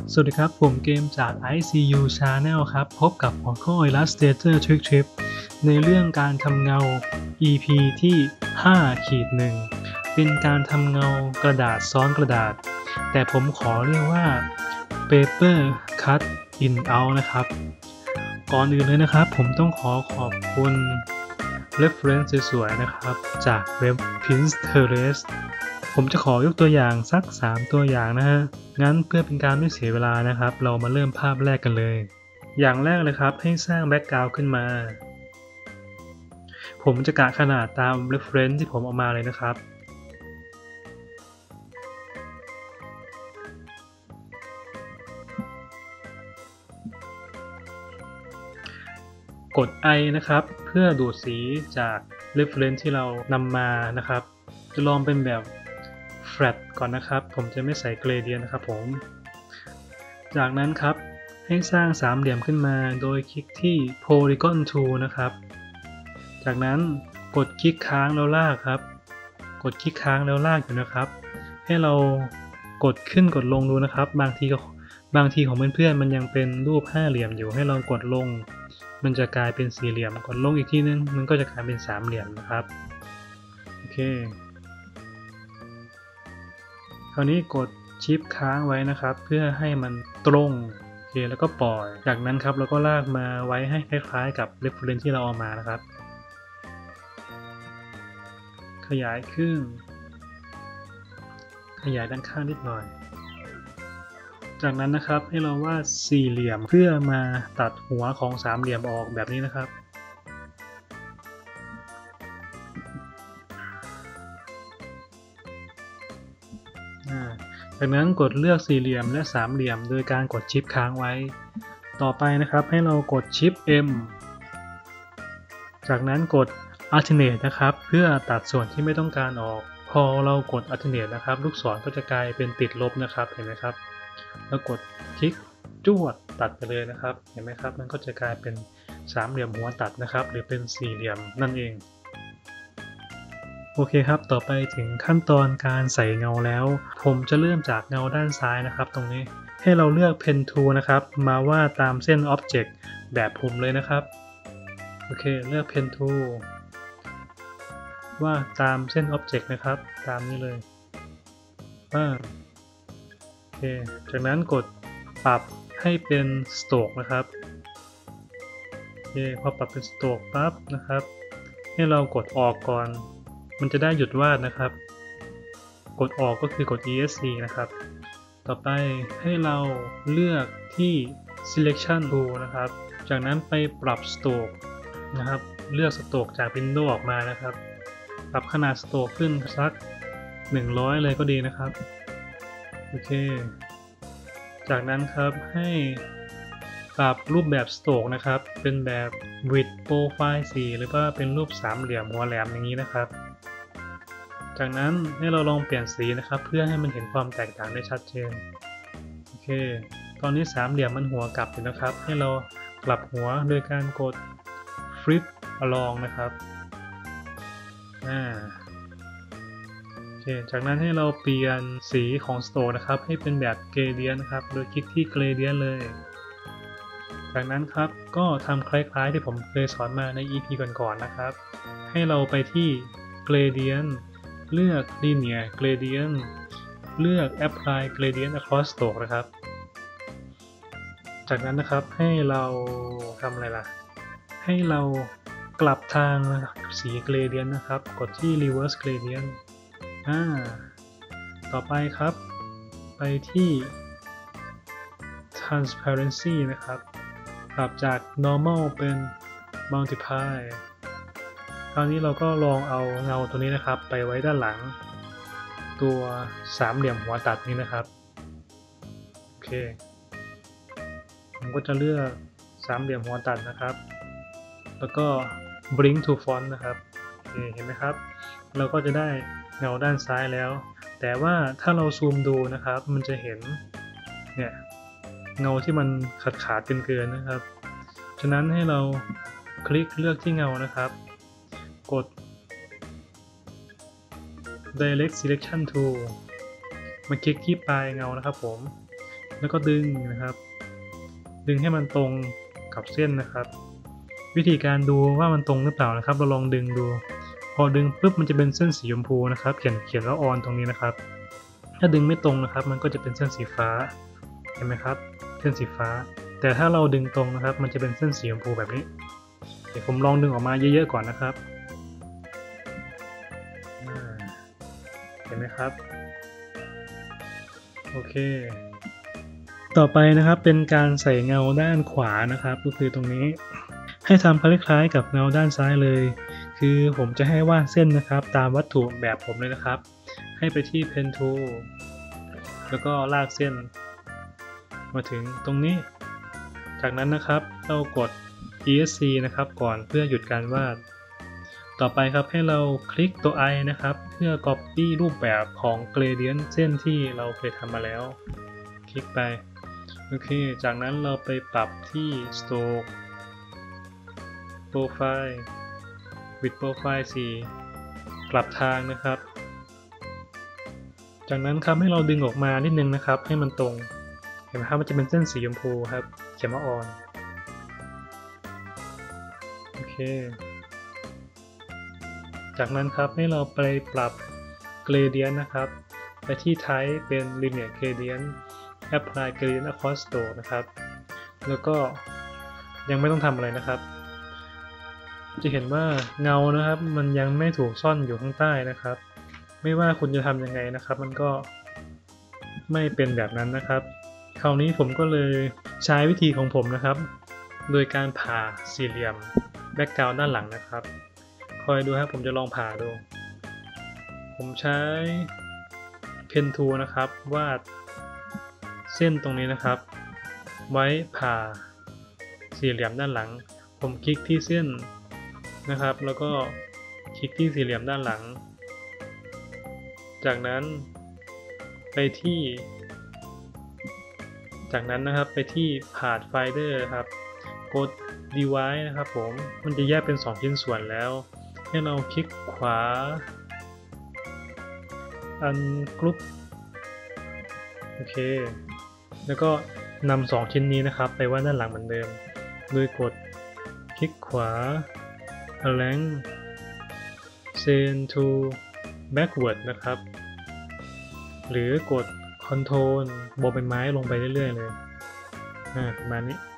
สวัสดีครับผมเกมจาก ICU Channel ครับพบกับหัวข้อ Illustrator Trick Tip ในเรื่องการทำเงา EP ที่ 5-1 เป็นการทำเงากระดาษซ้อนกระดาษแต่ผมขอเรียกว่า Paper Cut in Out นะครับก่อนอื่นเลยนะครับผมต้องขอบคุณ reference สวยๆนะครับจากเว็บ Pinterest ผมจะขอยกตัวอย่างสัก3ตัวอย่างนะฮะงั้นเพื่อเป็นการไม่เสียเวลานะครับเรามาเริ่มภาพแรกกันเลยอย่างแรกเลยครับให้สร้างแบ็กกราวด์ขึ้นมาผมจะกะขนาดตาม reference ที่ผมเอามาเลยนะครับกด I นะครับเพื่อดูดสีจาก reference ที่เรานำมานะครับจะลองเป็นแบบ flat ก่อนนะครับผมจะไม่ใส่ gradient นะครับผมจากนั้นครับให้สร้างสามเหลี่ยมขึ้นมาโดยคลิกที่ polygon tool นะครับจากนั้นกดคลิกค้างแล้วลากครับกดคลิกค้างแล้วลากอยู่นะครับให้เรากดขึ้นกดลงดูนะครับบางทีของเพื่อนๆมันยังเป็นรูปห้าเหลี่ยมอยู่ให้เรากดลงมันจะกลายเป็นสี่เหลี่ยมกดลงอีกทีนึงมันก็จะกลายเป็นสามเหลี่ยมนะครับโอเคคราวนี้กดชิปค้างไว้นะครับเพื่อให้มันตรงโอเคแล้วก็ปล่อยจากนั้นครับเราก็ลากมาไว้ให้คล้ายๆกับ reference ที่เราเอามานะครับขยายขึ้นขยายด้านข้างนิดหน่อยจากนั้นนะครับให้เราวาดสี่เหลี่ยมเพื่อมาตัดหัวของสามเหลี่ยมออกแบบนี้นะครับจากนั้นกดเลือกสี่เหลี่ยมและสามเหลี่ยมโดยการกดชิปค้างไว้ต่อไปนะครับให้เรากดชิป M จากนั้นกด Alternate นะครับเพื่อตัดส่วนที่ไม่ต้องการออกพอเรากด Alternate นะครับลูกศรก็จะกลายเป็นติดลบนะครับเห็นไหมครับแล้วกดคลิกจวดตัดไปเลยนะครับเห็นไหมครับมันก็จะกลายเป็นสามเหลี่ยมหัวตัดนะครับหรือเป็นสี่เหลี่ยมนั่นเองโอเคครับต่อไปถึงขั้นตอนการใส่เงาแล้วผมจะเริ่มจากเงาด้านซ้ายนะครับตรงนี้ให้เราเลือก Pen Tool นะครับมาวาดตามเส้น Object แบบผมเลยนะครับโอเคเลือก Pen Tool วาดตามเส้น Object นะครับตามนี้เลยโอเคจากนั้นกดปรับให้เป็น Stroke นะครับโอเคพอปรับเป็น Stroke ปั๊บนะครับให้เรากดออกก่อนมันจะได้หยุดวาดนะครับกดออกก็คือกด ESC นะครับต่อไปให้เราเลือกที่ Selection Tool นะครับจากนั้นไปปรับ Stroke นะครับเลือก Stroke จาก Window ออกมานะครับปรับขนาด Stroke ขึ้นสัก100เลยก็ดีนะครับโอเคจากนั้นครับให้ปรับรูปแบบ Stroke นะครับเป็นแบบ Width Profile 4หรือว่าเป็นรูปสามเหลี่ยมหัวแหลมอย่างนี้นะครับจากนั้นให้เราลองเปลี่ยนสีนะครับเพื่อให้มันเห็นความแตกต่างได้ชัดเจนโอเคตอนนี้สามเหลี่ยมมันหัวกลับอยู่นะครับให้เรากลับหัวโดยการกด Flip Along นะครับโอเคจากนั้นให้เราเปลี่ยนสีของ Stroke นะครับให้เป็นแบบ Gradient นะครับโดยคลิกที่ Gradient เลยจากนั้นครับก็ทำคล้ายๆที่ผมเคยสอนมาใน EP ก่อนๆนะครับให้เราไปที่ Gradientเลือก Linear Gradient เลือก Apply Gradient Across Stroke นะครับจากนั้นนะครับให้เราทำอะไรล่ะให้เรากลับทางสี Gradient นะครับกดที่ Reverse Gradient ต่อไปครับไปที่ Transparency นะครับปรับจาก Normal เป็น Multiply คราวนี้เราก็ลองเอาเงาตัวนี้นะครับไปไว้ด้านหลังตัวสามเหลี่ยมหัวตัดนี้นะครับโอเคผมก็จะเลือกสามเหลี่ยมหัวตัดนะครับแล้วก็ Bring to Font นะครับเห็นไหมครับเราก็จะได้เงาด้านซ้ายแล้วแต่ว่าถ้าเราซูมดูนะครับมันจะเห็นเนี่ยเงาที่มันขาดเกินๆนะครับฉะนั้นให้เราคลิกเลือกที่เงานะครับกด Direct Selection Tool มาคลิกที่ปลายเงานะครับผมแล้วก็ดึงนะครับดึงให้มันตรงกับเส้นนะครับวิธีการดูว่ามันตรงหรือเปล่านะครับเราลองดึงดูพอดึงปุ๊บมันจะเป็นเส้นสีชมพูนะครับเขียนว่าออนตรงนี้นะครับถ้าดึงไม่ตรงนะครับมันก็จะเป็นเส้นสีฟ้าเห็นไหมครับเส้นสีฟ้าแต่ถ้าเราดึงตรงนะครับมันจะเป็นเส้นสีชมพูแบบนี้เดี๋ยวผมลองดึงออกมาเยอะๆก่อนนะครับเห็นไหมครับโอเคต่อไปนะครับเป็นการใส่เงาด้านขวานะครับก็คือตรงนี้ให้ทำคล้ายๆกับเงาด้านซ้ายเลยคือผมจะให้วาดเส้นนะครับตามวัตถุแบบผมเลยนะครับให้ไปที่ Pen Tool แล้วก็ลากเส้นมาถึงตรงนี้จากนั้นนะครับเรากด ESC นะครับก่อนเพื่อหยุดการวาดต่อไปครับให้เราคลิกตัว I นะครับเพื่อ Copy รูปแบบของ Gradient เส้นที่เราเคยทำมาแล้วคลิกไปโอเคจากนั้นเราไปปรับที่ Stroke Profile With Profile 4 กลับทางนะครับจากนั้นครับให้เราดึงออกมานิดนึงนะครับให้มันตรงเห็นไหมครับมันจะเป็นเส้นสีชมพูครับเขียนว่า On โอเคจากนั้นครับให้เราไปปรับ Gradient นะครับไปที่ Type เป็น Linear Gradient Apply Gradient Across Stroke นะครับแล้วก็ยังไม่ต้องทำอะไรนะครับจะเห็นว่าเงานะครับมันยังไม่ถูกซ่อนอยู่ข้างใต้นะครับไม่ว่าคุณจะทำยังไงนะครับมันก็ไม่เป็นแบบนั้นนะครับคราวนี้ผมก็เลยใช้วิธีของผมนะครับโดยการผ่าสี่เหลี่ยมแบ็กกราวด์ด้านหลังนะครับคอยดูครับผมจะลองผ่าดูผมใช้ Pen Tool นะครับวาดเส้นตรงนี้นะครับไว้ผ่าสี่เหลี่ยมด้านหลังผมคลิกที่เส้นนะครับแล้วก็คลิกที่สี่เหลี่ยมด้านหลังจากนั้นไปที่นะครับไปที่ Pathfinder ครับกด Divide นะครับผมมันจะแยกเป็น2ชิ้นส่วนแล้วให้เราคลิกขวาUngroup โอเคแล้วก็นำ2ชิ้นนี้นะครับไปไว้ด้านหลังเหมือนเดิมโดยกดคลิกขวา Align Send to Backward นะครับหรือกด Ctrl บอใบไม้ลงไปเรื่อยๆเลยประมาณนี้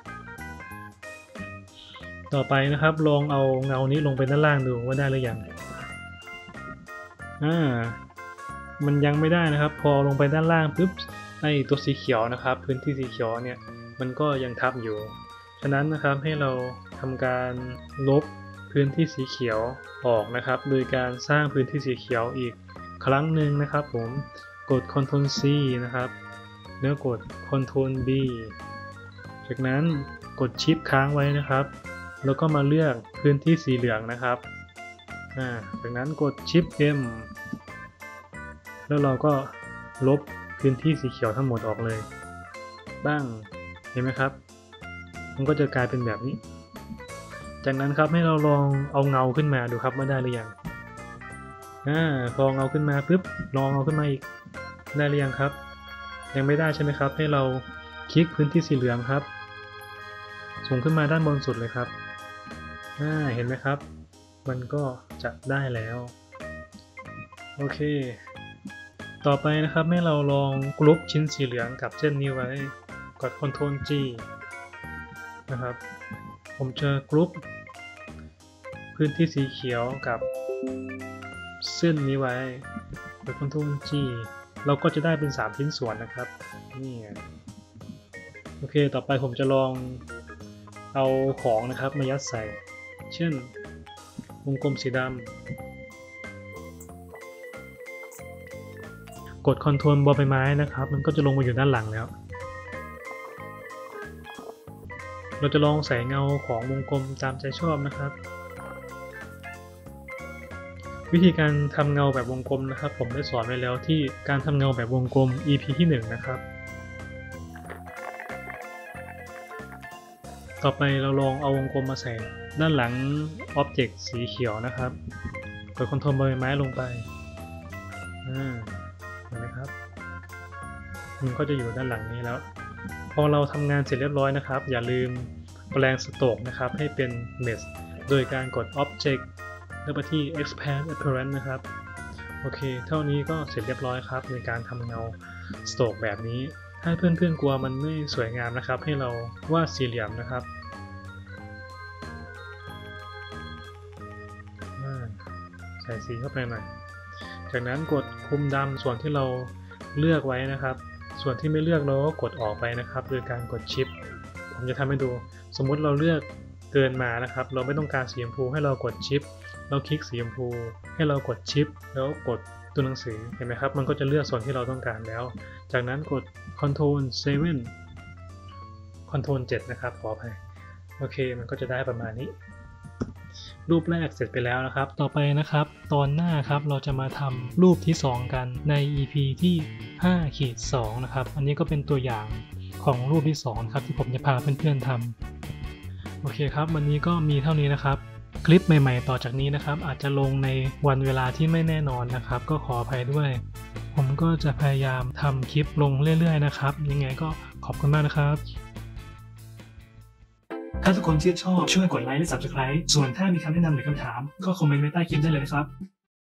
ต่อไปนะครับลองเอาเงานี้ลงไปด้านล่างดูว่าได้หรือยังมันยังไม่ได้นะครับพอลงไปด้านล่างปุ๊บไอ้ตัวสีเขียวนะครับพื้นที่สีเขียวเนี่ยมันก็ยังทับอยู่ฉะนั้นนะครับให้เราทำการลบพื้นที่สีเขียวออกนะครับโดยการสร้างพื้นที่สีเขียวอีกครั้งหนึ่งนะครับผมกด Ctrl C นะครับแล้วกด Ctrl B จากนั้นกดชิปค้างไว้นะครับแล้วก็มาเลือกพื้นที่สีเหลืองนะครับจากนั้นกดชิป M แล้วเราก็ลบพื้นที่สีเขียวทั้งหมดออกเลยบ้างเห็นไหมครับมันก็จะกลายเป็นแบบนี้จากนั้นครับให้เราลองเอาเงาขึ้นมาดูครับว่าได้หรือยังพอเงาขึ้นมาปุ๊บลองเอาขึ้นมาอีกได้หรือยังครับยังไม่ได้ใช่ไหมครับให้เราคลิกพื้นที่สีเหลืองครับส่งขึ้นมาด้านบนสุดเลยครับเห็นไหมครับมันก็จะได้แล้วโอเคต่อไปนะครับให้เราลองกรุ๊ปชิ้นสีเหลืองกับเส้นนี้ไว้กด Ctrl G นะครับผมจะกรุ๊ปพื้นที่สีเขียวกับเส้นนี้ไว้กด Ctrl G เราก็จะได้เป็น3ชิ้นส่วนนะครับนี่โอเคต่อไปผมจะลองเอาของนะครับมายัดใส่เช่นวงกลมสีดำกด Ctrl บอใบไม้นะครับมันก็จะลงมาอยู่ด้านหลังแล้วเราจะลองใส่เงาของวงกลมตามใจชอบนะครับวิธีการทำเงาแบบวงกลมนะครับผมได้สอนไว้แล้วที่การทำเงาแบบวงกลม EP ที่1นะครับต่อไปเราลองเอาวงกลมมาใส่ด้านหลัง Object สีเขียวนะครับกด Ctrl บอใบไม้ลงไปเห็นไหมครับมันก็จะอยู่ด้านหลังนี้แล้วอเราทำงานเสร็จเรียบร้อยนะครับอย่าลืมแปลงสโตรกนะครับให้เป็น mesh โดยการกด object แล้วไปที่ expand appearance นะครับโอเคเท่านี้ก็เสร็จเรียบร้อยครับในการทำเงาสโตรกแบบนี้ถ้าเพื่อนๆกลัวมันไม่สวยงามนะครับให้เราวาดสี่เหลี่ยมนะครับใส่สีเข้าไปหน่อยจากนั้นกดคุมดำส่วนที่เราเลือกไว้นะครับส่วนที่ไม่เลือกเราก็กดออกไปนะครับโดยการกดชิปผมจะทำให้ดูสมมุติเราเลือกเกินมานะครับเราไม่ต้องการสีชมพูให้เรากดชิปเราคลิกสีชมพูให้เรากดชิปแล้วกดตัวหนังสือเห็นไหมครับมันก็จะเลือกส่วนที่เราต้องการแล้วจากนั้นกด Ctrl 7 Ctrl 7นะครับขออภัยโอเคมันก็จะได้ประมาณนี้รูปแรกเสร็จไปแล้วนะครับต่อไปนะครับตอนหน้าครับเราจะมาทำรูปที่2กันใน EP ที่ 5-2 นะครับอันนี้ก็เป็นตัวอย่างของรูปที่2ครับที่ผมจะพาเพื่อนๆทำโอเคครับวันนี้ก็มีเท่านี้นะครับคลิปใหม่ๆต่อจากนี้นะครับอาจจะลงในวันเวลาที่ไม่แน่นอนนะครับก็ขออภัยด้วยผมก็จะพยายามทำคลิปลงเรื่อยๆนะครับยังไงก็ขอบคุณมากนะครับถ้าทุกคนชื่นชอบช่วยกดไลค์และ Subscribe ส่วนถ้ามีคำแนะนำหรือคำถามก็คอมเมนต์ไว้ใต้คลิปได้เลยนะครับ